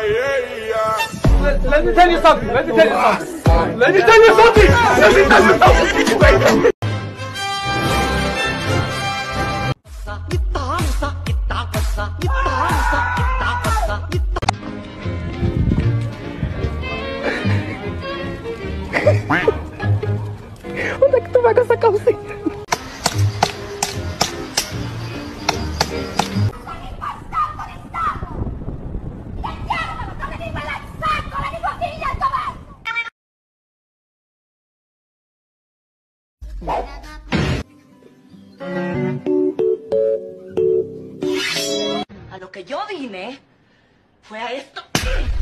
Let me tell you something. Let me tell you something. Let me tell you something. Let me tell you something. Onde é que tu vai com essa calcinha? A lo que yo vine fue a esto.